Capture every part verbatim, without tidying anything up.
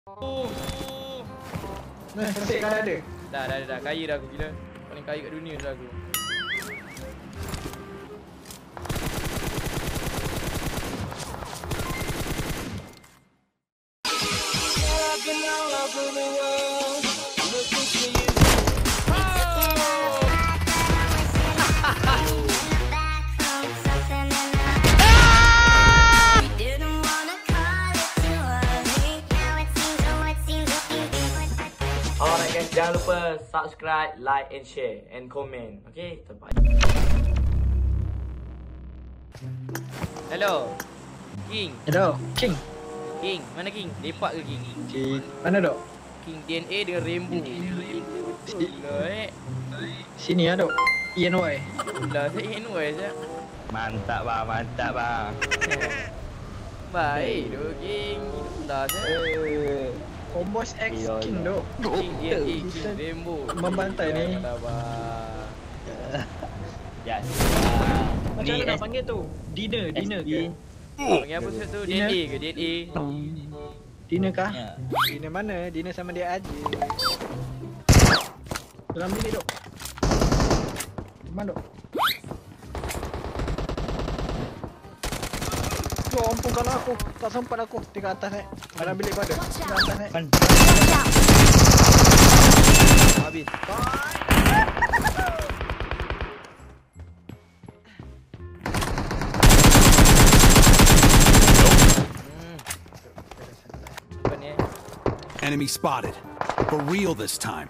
Nah, nasib kan ada. Dah, dah, dah. Kaya dah aku gila. Paling kaya kat dunia dah aku. Alright guys, jangan lupa subscribe, like and share and comment. Okay, terbaik. Hello. King. Hello, King. King, mana King? Lepak ke King? King. Mana dok? King D N A dengan Rainbow. Lah eh. Sini ya dok. Ian Y. Lah saya ingin wei je. Mantap bang, mantap bang. Baik tu King. Lah saya. Kombos X King dok. King D N A, King Rainbow. Membantai ni. Ya. Macam mana nak panggil tu? Dinner, dinner ke? Panggil apa set tu? D N A ke? D N A? Dinner kah? Ya. Dinner mana? Dinner sama dia aja. Dalam bilik dok. Mana dok? Ya ampun kalau aku tak sempat aku tinggal atas naik. Dalam bilik pada. Tinggal atas naik. Habis. Enemy spotted. For real this time.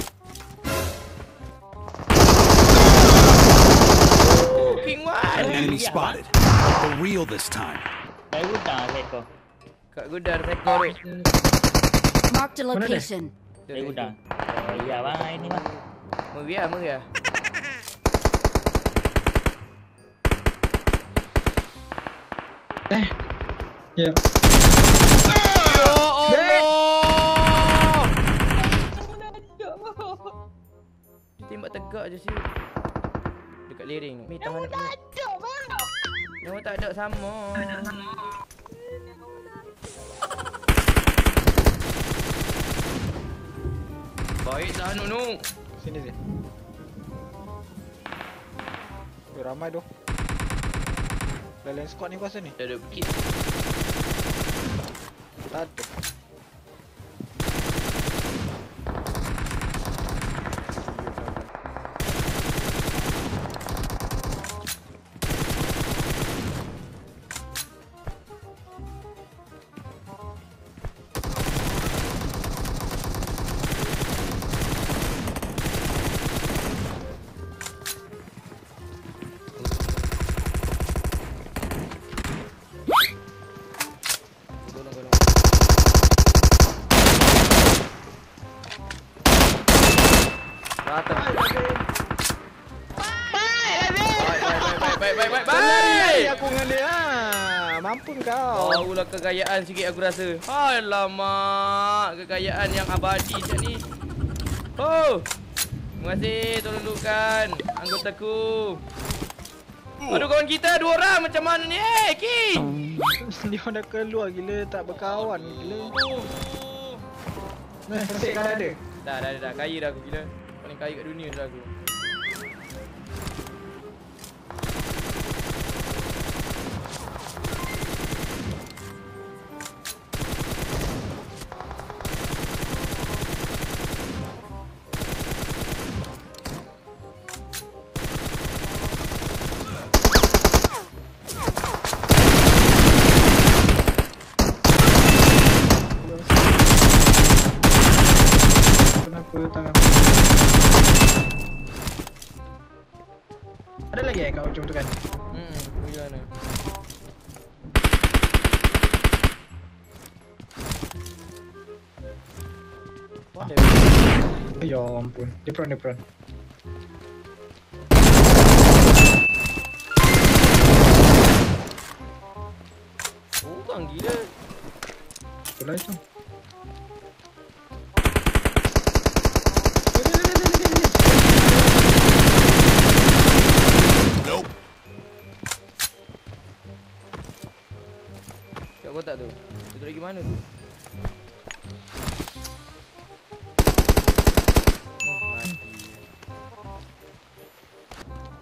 Oh, King One. Enemy spotted. For real this time. Saya gudang saya kau. Kat gudang rekor tu. Marked a location. Saya gudang. Oh iya bang, ini bang. Meriah, meriah. Eh. Ya. Ya Allah. Dia tembak tegak je sih. Dekat lereng. Mi tahan nak. Nama tak ada sama. Baiklah Nunu. Sini sini. Tu ramai doh. Lain squad ni kuasa ni. Dah ada bukit. Tak ada. Baik, baik, baik, baik, baik, Lari baik. aku dengan dia. Mampu kau. Barulah kekayaan sikit aku rasa. Alamak, kekayaan yang abadi macam ni. Oh, terima kasih tolong dudukkan anggotaku. Aduh kawan kita dua orang macam mana ni? Eh, King. Dia dah keluar gila, tak berkawan gila. Nah, nasib kan ada. Dah, dah, dah. Kaya dah aku gila. Paling kaya kat dunia dah aku. Kenapa tangan? Ada lagi eh kau macam tu kan? Hmm, gimana? Wah, Ya ampun. Dia prone, dia prone. orang gila. Betul itu. Nope. Kat kotak tu. Dia duduk lagi mana tu?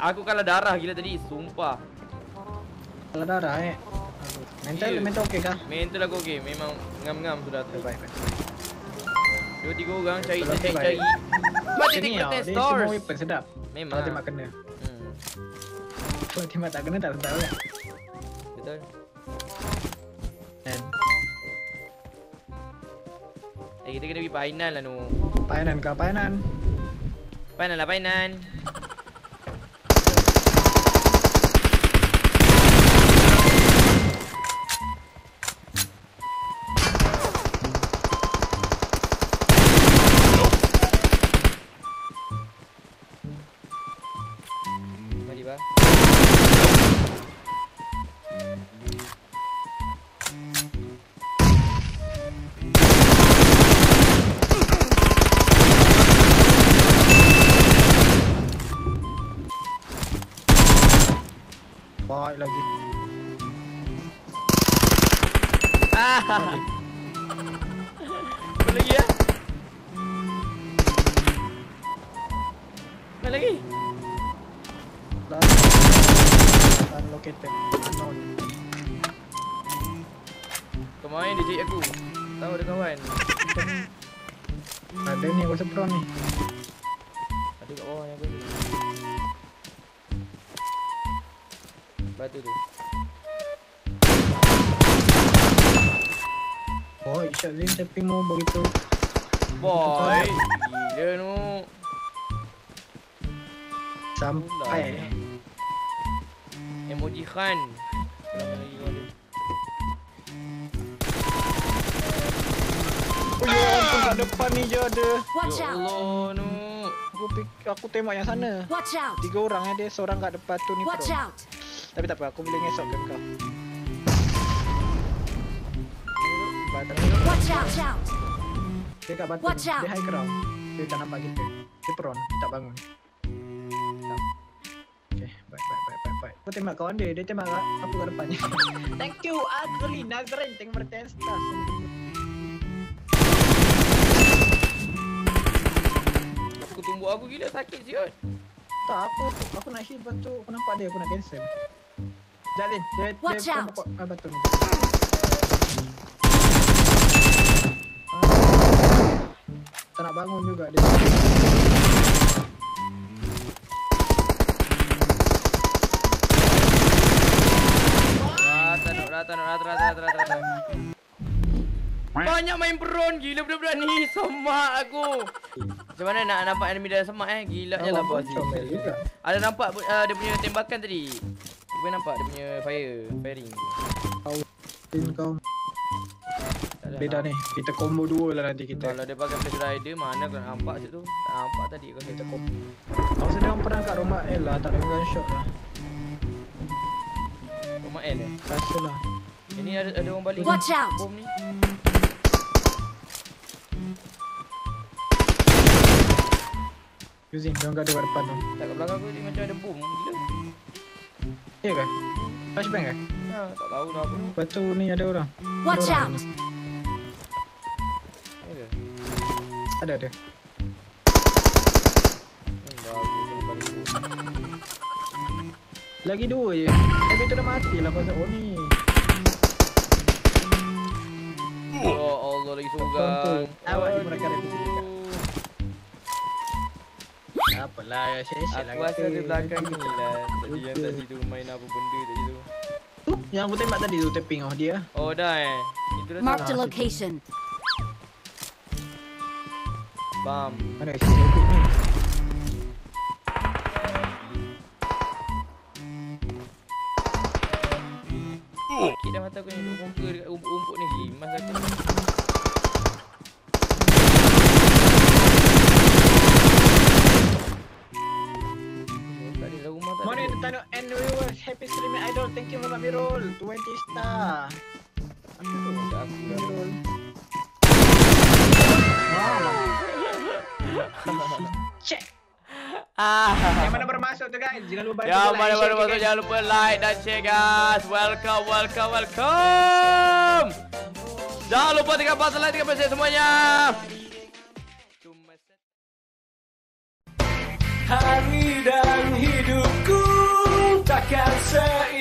Aku kalah darah gila tadi, sumpah. Kalah darah eh. Mental, Yeah. mental okey kah? Mental aku okey, memang ngam-ngam sudah tu. Baik, baik. Dua tiga orang cari Kalau cari baik. cari. Buat dia Sini tengok ya, dia test semua stores. weapon sedap. Memang. Kalau tembak kena. Hmm, Kalau tembak tak kena tak sedap kan? betul. Dan Eh, kita kena pergi final lah nu. painan kah painan? Final lah final. Mari ba. Baik lagi. Ah. Apa lagi ya? Apa lagi? Dan unlocated. Unknown. Kau main dia cari aku. Tahu ada kawan. Ada ni aku sepron ni. Ada kat bawah yang aku. Batu tu. Oh, shot Zin tapi mau begitu. Boy, gila nu. Sampai. Emoji Khan. Berapa lagi kau ada? Oh ya ampun, kat depan ni je ada. Watch Ya out! Allah nu. Aku pik- aku tembak yang sana. Watch out! Tiga orang eh dia, seorang kat depan tu ni Watch pro. out! Tapi tak apa, aku boleh ngesokkan kau. Batal. Watch out! Watch out! Dia kat batu. Watch out. Dia high ground. Dia tak nampak kita. Dia prone, dia tak bangun. Okay, baik, baik, baik, baik, baik. Aku tembak kawan dia, dia tembak kat- aku kat depannya. Thank you, Adli Nazrin. Thank you for ten stars. Aku tumbuk aku gila sakit siot. Tak, aku aku nak hit lepas tu aku nampak dia, aku nak cancel. Jalin, dia Watch dia out. nampak ah, batu ni. Ah, tak nak bangun juga dia. Rata nak rata nak rata rata rata rata rata. Banyak main peron gila budak-budak ni semak aku. Macam mana nak nampak enemy dalam semak eh? Gila je lah bos. Comel juga. Ada nampak uh, dia punya tembakan tadi. Aku boleh nampak dia punya fire, firing. Tin kau. Tak ada Beda nampak. ni. Kita combo dua lah nanti kita. Kalau dia pakai flash rider mana kau nak nampak situ? Tak nampak tadi kau Kita kata. combo. Aku sedang perang kat rumah L lah, tak ada gunshot lah. Rumah L eh. Rasa lah. Ini ada ada orang balik. Watch out. Bom ni. Using, dia orang kat dekat depan tu. Tak kat belakang aku ni macam ada bom gila. Ya ke? Flashbang ke? Ha, tak tahu dah apa. Lepas tu ni ada orang. Watch Ada orang out! ni. Ada. Ada, ada. Hmm, bagus yang balik bom. Lagi dua je. Tapi tu dah mati lah pasal oh ni. Ya Allah lagi seorang. Awak ni mereka ada di sini. Apalah, share-share lah. Aku rasa di belakang ni lah. Tadi yang tadi tu main apa benda tadi tu. Tu, yang aku tembak tadi tu tapping oh dia. Oh dah eh. Itu dah Marked a salah. location. Bam. Mana sini epic ni? Sakit dah mata aku ni duduk muka dekat umpuk-umpuk ni. Gimas aku. Tak ada dalam rumah tak Morning ada. Tano and viewers, happy streaming idol. Thank you for my roll. twenty star. Apa tu? Tak aku dah. Roll. Wow. Check. Ah. Yang mana bermasuk tu guys? Jangan lupa Ya, mana mana masuk jangan lupa like dan share guys. Welcome, welcome, welcome. Jangan lupa tekan button like, tekan button share semuanya. Hari dan hidupku say